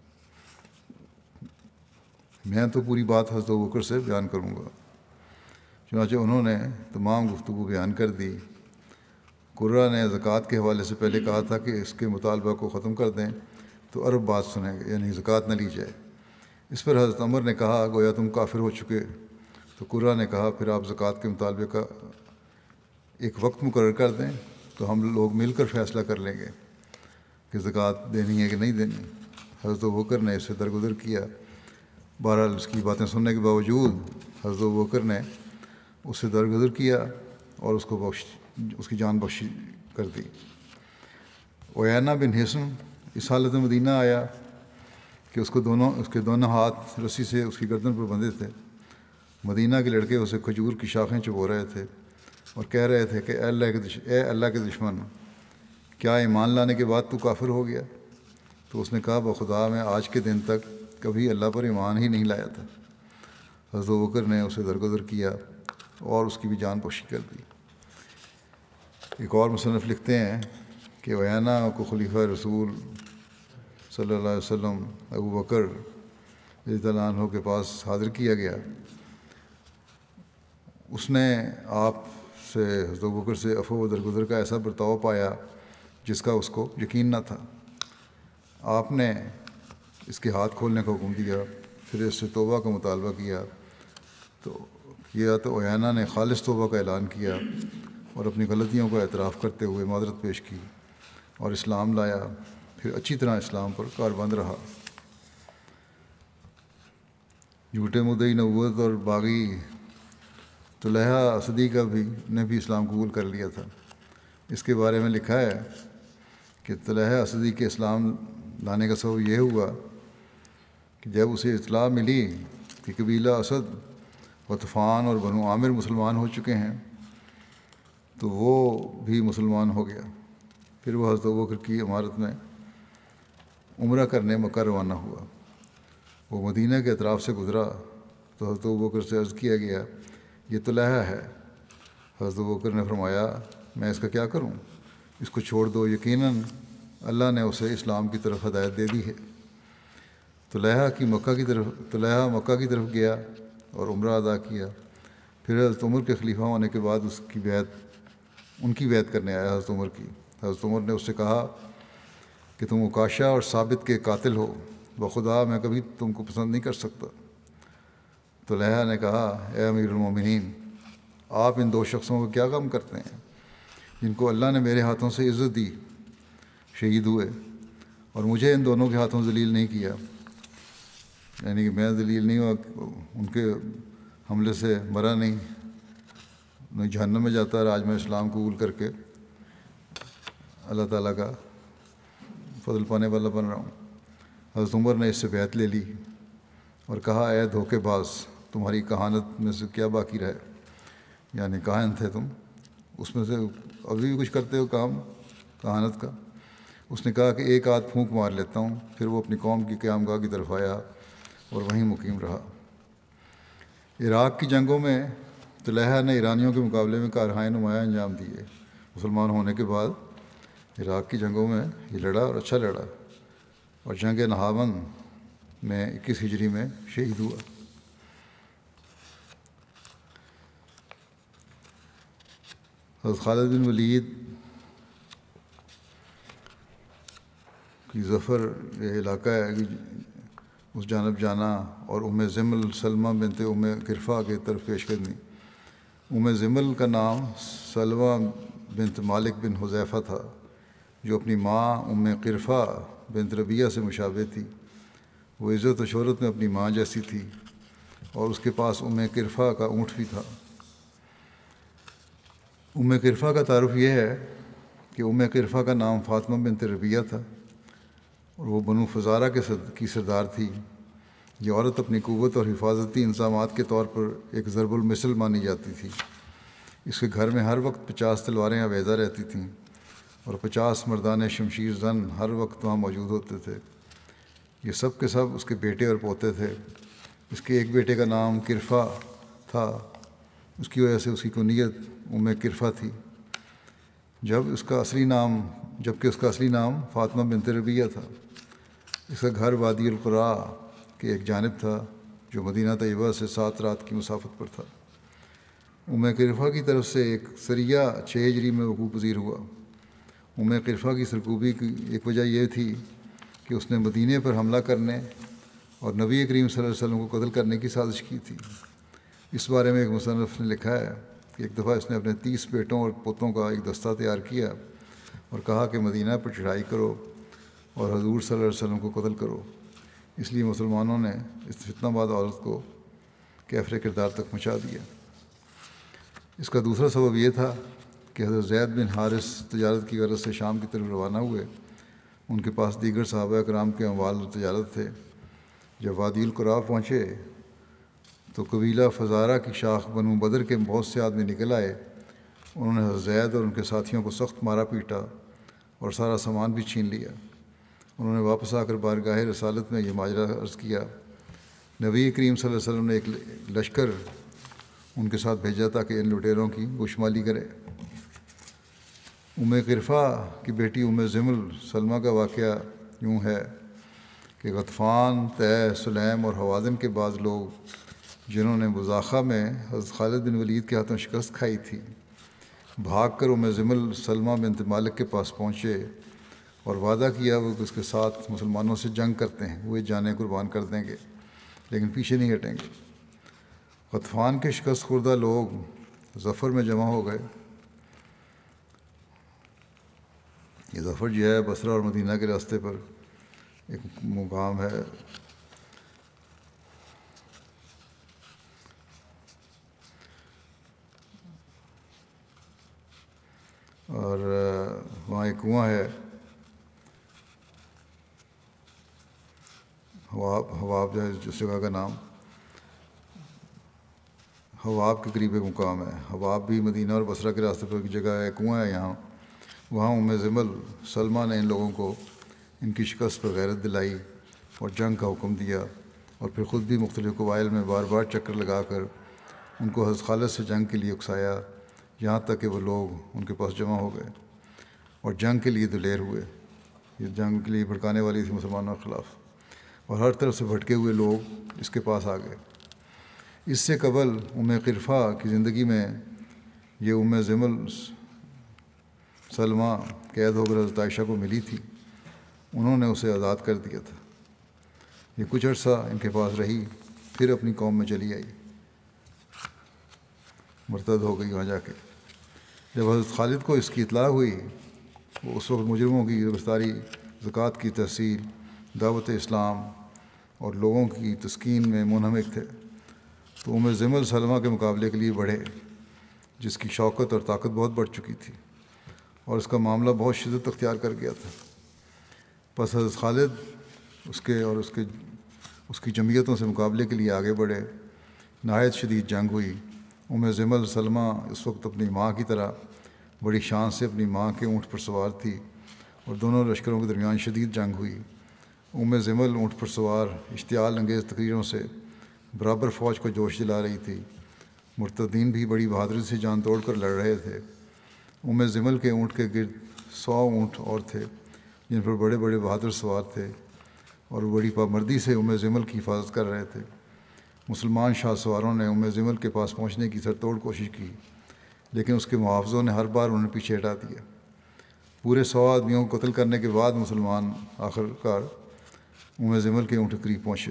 میں تو پوری بات حضرت ابوبکر سے بیان کروں گا۔ چنانچہ انہوں نے تمام گفتگو بیان کر دی۔ قرہ نے زکوٰۃ کے حوالے سے پہلے کہا تھا کہ اس کے مطالبہ کو ختم کر دیں تو عرب بات سنیں گے، یعنی زکوٰۃ نہ لی جائے۔ اس پر حضرت عمر نے کہا گویا تم کافر ہو چکے۔ تو قرہ نے کہا پھر آپ زکوٰۃ کے مطالبے کا ایک وقت مقرر کر دیں تو ہم لوگ مل کر فیصلہ کر لیں گے کہ زکوٰۃ دینی ہے کہ نہیں دینی۔ حضرت ابوبکر نے اس سے درگزر کیا۔ بہرحال اس کی باتیں سننے کے باوجود حضرت ابوبکر نے اس سے درگزر کیا اور اس کو بخش اس کی جان بخشی کر دی۔ عیینہ بن حصن اس حالت میں مدینہ آیا کہ اس کو دونوں اس کے دونوں ہاتھ رسی سے اس کی گردن پر بندھے تھے۔ مدینہ کے لڑکے اسے کھجور کی شاخیں چبو رہے تھے اور کہہ رہے تھے کہ اے اللہ کے دش... اے اللہ کے دشمن، کیا ایمان لانے کے بعد تو کافر ہو گیا؟ تو اس نے کہا بخدا میں آج کے دن تک کبھی اللہ پر ایمان ہی نہیں لایا تھا۔ حضرت ابوبکر نے اسے درگزر کیا اور اس کی بھی جان بخشی کر دی۔ ایک اور مصنف لکھتے ہیں کہ عیینہ کو خلیفہ رسول صلی اللہ علیہ وسلم ابوبکر رضی اللہ عنہ کے پاس حاضر کیا گیا۔ اس نے آپ سے حضرت ابوبکر سے عفو و درگزر کا ایسا برتاؤ پایا جس کا اس کو یقین نہ تھا۔ آپ نے اس کے ہاتھ کھولنے کا حکم دیا، پھر اس سے توبہ کا مطالبہ کیا تو کیا تو عیینہ نے خالص توبہ کا اعلان کیا اور اپنی غلطیوں کا اعتراف کرتے ہوئے معذرت پیش کی اور اسلام لایا، پھر اچھی طرح اسلام پر کاربند رہا۔ جھوٹے مدعی نبوت اور باغی طلحہ اسدی کا بھی نے بھی اسلام قبول کر لیا تھا۔ اس کے بارے میں لکھا ہے کہ طلحہ اسدی کے اسلام لانے کا سبب یہ ہوا کہ جب اسے اطلاع ملی کہ قبیلہ اسد غطفان اور بنو عامر مسلمان ہو چکے ہیں تو وہ بھی مسلمان ہو گیا۔ پھر وہ حضرت ابوبکر کی عمارت میں عمرہ کرنے مکہ روانہ ہوا۔ وہ مدینہ کے اطراف سے گزرا تو حضرت ابوبکر سے عرض کیا گیا یہ طلحہ ہے۔ حضرت ابوبکر نے فرمایا میں اس کا کیا کروں؟ اس کو چھوڑ دو، یقیناً اللہ نے اسے اسلام کی طرف ہدایت دے دی ہے۔ طلحہ کی مکہ کی طرف طلحہ مکہ کی طرف گیا اور عمرہ ادا کیا۔ پھر حضرت عمر کے خلیفہ ہونے کے بعد اس کی بیعت ان کی بیعت کرنے آیا حضرت عمر کی۔ حضرت عمر نے اس سے کہا کہ تم عکاشہ اور ثابت کے قاتل ہو، بخدا میں کبھی تم کو پسند نہیں کر سکتا۔ طلحہ نے کہا اے امیر المومنین، آپ ان دو شخصوں کو کیا غم کرتے ہیں جن کو اللہ نے میرے ہاتھوں سے عزت دی، شہید ہوئے، اور مجھے ان دونوں کے ہاتھوں ذلیل نہیں کیا، یعنی کہ میں ذلیل نہیں ہوا، ان کے حملے سے مرا نہیں، نہ جہنم میں جاتا رہا، آج میں اسلام قبول کر کے اللہ تعالیٰ کا فضل پانے والا بن رہا ہوں۔ حضرت عمر نے اس سے بیعت لے لی اور کہا اے دھوکے باز، تمہاری کہانت میں سے کیا باقی رہے، یعنی کاہن تھے تم، اس میں سے ابھی بھی کچھ کرتے ہو کام کہانت کا۔ اس نے کہا کہ ایک آدھ پھونک مار لیتا ہوں۔ پھر وہ اپنی قوم کی قیام گاہ کی طرف آیا اور وہیں مقیم رہا۔ عراق کی جنگوں میں طلحہ نے ایرانیوں کے مقابلے میں کارہائے نمایاں انجام دیے۔ مسلمان ہونے کے بعد عراق کی جنگوں میں یہ لڑا اور اچھا لڑا، اور جنگ نہاون میں اکیس ہجری میں شہید ہوا۔ حضرت خالد بن ولید کی ظفر یہ علاقہ ہے کہ اس جانب جانا اور ام زمل سلمہ بنت ام کرفا کی طرف پیش کرنی۔ ام زمل کا نام سلمہ بنت مالک بن حذیفہ تھا، جو اپنی ماں ام کرفا بنت ربیعہ سے مشابہ تھی۔ وہ عزت و شہرت میں اپنی ماں جیسی تھی، اور اس کے پاس ام کرفا کا اونٹ بھی تھا۔ ام کرفا کا تعارف یہ ہے کہ ام کرفا کا نام فاطمہ بنت ربیعہ تھا، اور وہ بنو فزارہ کے کی سردار تھی۔ یہ عورت اپنی قوت اور حفاظتی انتظامات کے طور پر ایک ضرب المثل مانی جاتی تھی۔ اس کے گھر میں ہر وقت پچاس تلواریں آویزہ رہتی تھیں، اور پچاس مردان شمشیر زن ہر وقت وہاں موجود ہوتے تھے۔ یہ سب کے سب اس کے بیٹے اور پوتے تھے۔ اس کے ایک بیٹے کا نام کرفا تھا، اس کی وجہ سے اس کی کنیت ام کرفا تھی، جب اس کا اصلی نام جبکہ اس کا اصلی نام فاطمہ بنت ربیہ تھا۔ اس کا گھر وادی القرا کے ایک جانب تھا جو مدینہ طیبہ سے سات رات کی مسافت پر تھا۔ ام کرفا کی طرف سے ایک سریہ چھ ہجری میں وقوع پذیر ہوا۔ ام کرفا کی سرکوبی کی ایک وجہ یہ تھی کہ اس نے مدینے پر حملہ کرنے اور نبی کریم صلی اللہ علیہ وسلم کو قتل کرنے کی سازش کی تھی۔ اس بارے میں ایک مصنف نے لکھا ہے کہ ایک دفعہ اس نے اپنے تیس بیٹوں اور پوتوں کا ایک دستہ تیار کیا اور کہا کہ مدینہ پر چڑھائی کرو اور حضور صلی اللہ علیہ وسلم کو قتل کرو۔ اس لیے مسلمانوں نے اس فتنہ باد عورت کو کیفر کردار تک پہنچا دیا۔ اس کا دوسرا سبب یہ تھا کہ حضرت زید بن حارث تجارت کی غرض سے شام کی طرف روانہ ہوئے۔ ان کے پاس دیگر صحابہ کرام کے اموال اور تجارت تھے۔ جب وادی القرا پہنچے تو قبیلہ فزارہ کی شاخ بنو بدر کے بہت سے آدمی نکل آئے۔ انہوں نے حضرت زید اور ان کے ساتھیوں کو سخت مارا پیٹا اور سارا سامان بھی چھین لیا۔ انہوں نے واپس آ کر بارگاہ رسالت میں یہ ماجرا عرض کیا۔ نبی کریم صلی اللہ علیہ وسلم نے ایک لشکر ان کے ساتھ بھیجا تاکہ ان لٹیروں کی گوشمالی کرے۔ ام کرفا کی بیٹی ام زمل سلمہ کا واقعہ یوں ہے کہ غطفان، طے، سلیم اور حوازن کے بعض لوگ جنہوں نے بزاخہ میں حضرت خالد بن ولید کے ہاتھوں شکست کھائی تھی، بھاگ کر ام زمل سلمہ بنت مالک کے پاس پہنچے اور وعدہ کیا وہ اس کے ساتھ مسلمانوں سے جنگ کرتے ہیں، وہ جانیں قربان کر دیں گے لیکن پیچھے نہیں ہٹیں گے۔ غطفان کے شکست خوردہ لوگ ظفر میں جمع ہو گئے۔ یہ ظفر جو ہے بصرہ اور مدینہ کے راستے پر ایک مقام ہے۔ اور وہاں ایک کنواں ہے، حواب حواب جو ہے جس جگہ کا نام حواب کے قریب ایک مقام ہے۔ حواب بھی مدینہ اور بصرہ کے راستے پر ایک جگہ ہے، کنواں ہے یہاں۔ وہاں ام زمل سلمہ نے ان لوگوں کو ان کی شکست پر غیرت دلائی اور جنگ کا حکم دیا، اور پھر خود بھی مختلف قبائل میں بار بار چکر لگا کر ان کو حضرت خالد سے جنگ کے لیے اکسایا، یہاں تک کہ وہ لوگ ان کے پاس جمع ہو گئے اور جنگ کے لیے دلیر ہوئے۔ یہ جنگ کے لیے بھڑکانے والی تھی مسلمانوں کے خلاف، اور ہر طرف سے بھٹکے ہوئے لوگ اس کے پاس آ گئے۔ اس سے قبل ام کرفا کی زندگی میں یہ ام زمل سلمہ قید ہو کر حضرت عائشہ کو ملی تھی، انہوں نے اسے آزاد کر دیا تھا۔ یہ کچھ عرصہ ان کے پاس رہی، پھر اپنی قوم میں چلی آئی، مرتد ہو گئی وہاں جا کے۔ جب حضرت خالد کو اس کی اطلاع ہوئی، وہ اس وقت مجرموں کی گرفتاری، زکوٰۃ کی تحصیل، دعوت اسلام اور لوگوں کی تسکین میں منہمک تھے، تو ام زمل سلمہ کے مقابلے کے لیے بڑھے، جس کی شوکت اور طاقت بہت بڑھ چکی تھی اور اس کا معاملہ بہت شدت اختیار کر گیا تھا۔ پس حضرت خالد اس کے اور اس کے اس کی جمعیتوں سے مقابلے کے لیے آگے بڑھے۔ نہایت شدید جنگ ہوئی۔ ام زمل سلمہ اس وقت اپنی ماں کی طرح بڑی شان سے اپنی ماں کے اونٹ پر سوار تھی، اور دونوں لشکروں کے درمیان شدید جنگ ہوئی۔ ام زمل اونٹ پر سوار اشتعال انگیز تقریروں سے برابر فوج کو جوش دلا رہی تھی۔ مرتدین بھی بڑی بہادری سے جان توڑ کر لڑ رہے تھے۔ ام زمل کے اونٹ کے گرد سو اونٹ اور تھے جن پر بڑے بڑے بہادر سوار تھے، اور بڑی پابندی سے ام زمل کی حفاظت کر رہے تھے۔ مسلمان شاہ سواروں نے ام زمل کے پاس پہنچنے کی سر توڑ کوشش کی، لیکن اس کے محافظوں نے ہر بار انہیں پیچھے ہٹا دیا۔ پورے سو آدمیوں کو قتل کرنے کے بعد مسلمان آخر کار ام زمل کے اونٹ کے قریب پہنچے۔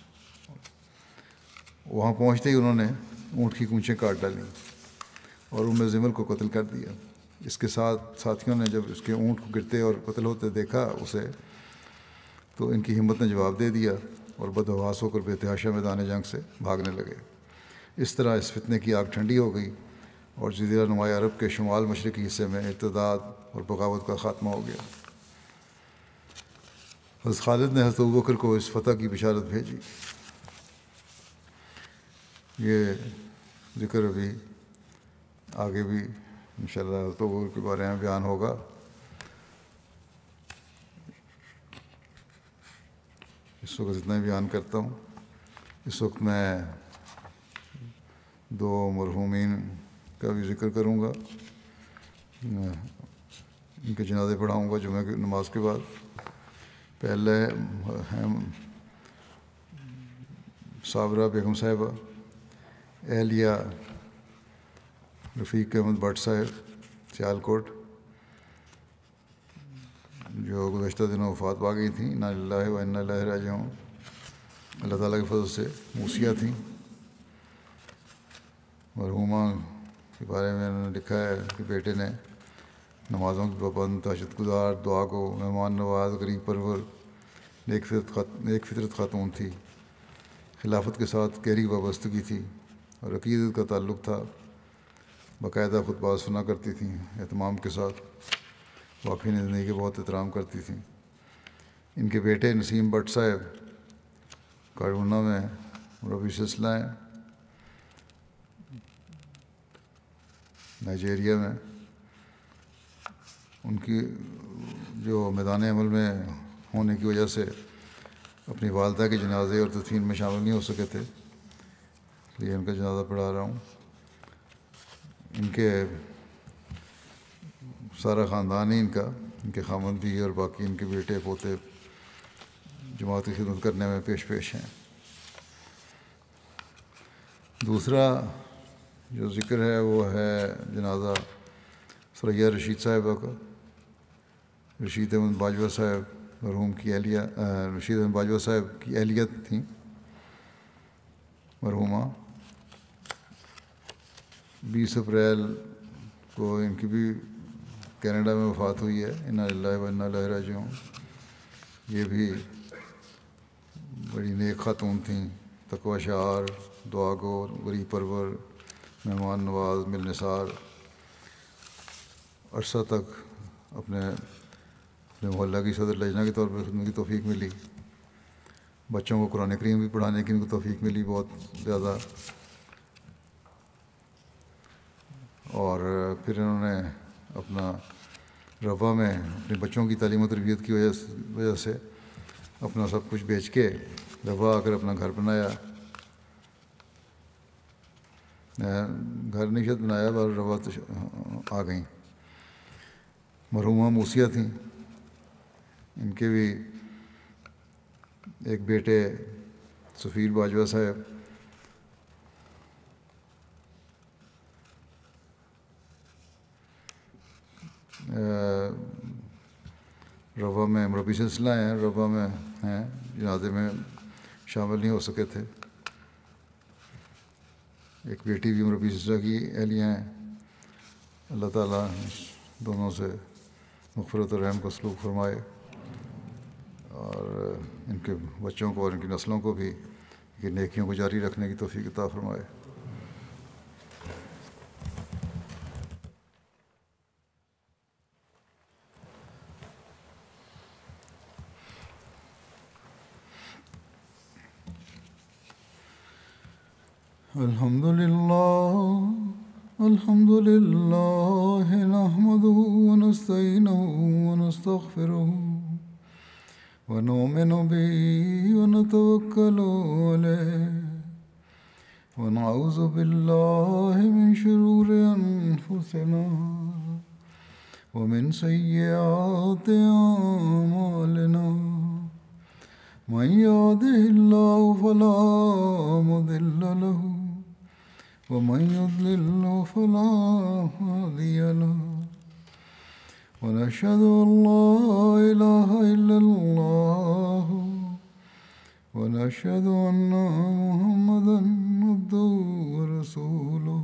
وہاں پہنچتے ہی انہوں نے اونٹ کی کونچیں کاٹ ڈالیں اور ام زمل کو قتل کر دیا۔ اس کے ساتھ ساتھیوں نے جب اس کے اونٹ کو گرتے اور قتل ہوتے دیکھا اسے، تو ان کی ہمت نے جواب دے دیا اور بدحواس ہو کر بے تحاشا میدان جنگ سے بھاگنے لگے۔ اس طرح اس فتنے کی آگ ٹھنڈی ہو گئی اور جزیرہ نمایاں عرب کے شمال مشرقی حصے میں ارتداد اور بغاوت کا خاتمہ ہو گیا۔ حضرت خالد نے حضرت ابوبکر کو اس فتح کی بشارت بھیجی۔ یہ ذکر ابھی آگے بھی انشاءاللہ حضرت ابوبکر کے بارے میں بیان ہوگا۔ اس وقت اتنا ہی بیان کرتا ہوں۔ اس وقت میں دو مرحومین کا بھی ذکر کروں گا، ان کے جنازے پڑھاؤں گا جمعہ کی نماز کے بعد۔ پہلے ہیں صابرہ بیگم صاحبہ، اہلیہ رفیق احمد بٹ صاحب سیال کوٹ، جو گزشتہ دنوں وفات پا گئی تھیں، انا للہ و انا الیہ راجعون۔ اللہ تعالیٰ کے فضل سے موسیہ تھیں۔ مرحومہ کے بارے میں انہوں نے لکھا ہے کہ بیٹے نے نمازوں کی پابند، تہجد گزار، دعا کو مہمان نواز، غریب پرور، نیک فطرت خات نیک فطرت خاتون تھی۔ خلافت کے ساتھ گہری وابستگی تھی اور عقیدت کا تعلق تھا۔ باقاعدہ خطبات سنا کرتی تھیں اہتمام کے ساتھ، واقعی زندگی کے بہت احترام کرتی تھیں۔ ان کے بیٹے نسیم بٹ صاحب کارونا میں مربی سلسلہ ہیں، نائجیریا میں۔ ان کی جو میدان عمل میں ہونے کی وجہ سے اپنی والدہ کے جنازے اور تدفین میں شامل نہیں ہو سکے تھے، اس لیے ان کا جنازہ پڑھا رہا ہوں۔ ان کے سارا خاندان ہی ان کا، ان کے خامند بھی اور باقی ان کے بیٹے پوتے جماعت کی خدمت کرنے میں پیش پیش ہیں۔ دوسرا جو ذکر ہے وہ ہے جنازہ ثریا رشید صاحبہ کا۔ رشید احمد باجوہ صاحب مرحوم کی اہلیہ رشید احمد باجوہ صاحب کی اہلیت تھیں مرحومہ۔ بیس اپریل کو ان کی بھی کینیڈا میں وفات ہوئی ہے، انا للہ و انا الیہ راجعون۔ یہ بھی بڑی نیک خاتون تھیں، تقوی شعار، دعا گو، غریب پرور، مہمان نواز، ملنسار۔ عرصہ تک اپنے اپنے محلہ کی صدر لجنہ کے طور پر خدمت کی توفیق ملی۔ بچوں کو قرآن کریم بھی پڑھانے کی ان کو توفیق ملی بہت زیادہ۔ اور پھر انہوں نے اپنا روا میں اپنے بچوں کی تعلیم و تربیت کی وجہ وجہ سے اپنا سب کچھ بیچ کے روا آ کر اپنا گھر بنایا، گھر نشت بنایا اور روا آ گئیں۔ مرحومہ موسیہ تھیں، ان کے بھی ایک بیٹے سفیر باجوہ صاحب روا میں مربی سلسلہ ہیں، روا میں ہیں، جنازے میں شامل نہیں ہو سکے تھے۔ ایک بیٹی بھی مربی سلسلہ کی اہلیہ ہیں۔ اللہ تعالیٰ دونوں سے مغفرت و رحم کا سلوک فرمائے اور ان کے بچوں کو اور ان کی نسلوں کو بھی یہ نیکیوں کو جاری رکھنے کی توفیق عطا فرمائے۔ الحمد للہ الحمد للہ نحمده ونستعینه ونستغفره ونؤمن به ونتوکل علیہ ونعوذ باللہ من شرور انفسنا ومن سیئات اعمالنا من يهده الله فلا مضل له ومن يضلل فلا هادي له ونشهد أن لا إله إلا الله ونشهد أن محمدا عبده ورسوله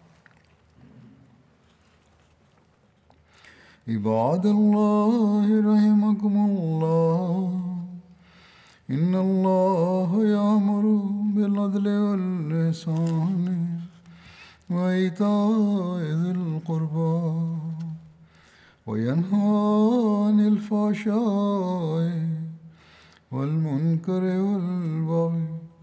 عباد الله رحمكم الله إن الله يأمر بالعدل والإحسان وإيتاء ذي القربى وينهى عن الفحشاء والمنكر والبغي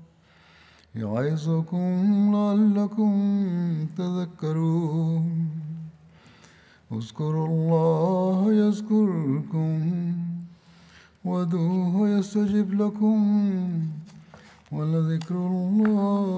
يعظكم لعلكم تذكرون اذكروا الله يذكركم وادعوه يستجب لكم ولذكر الله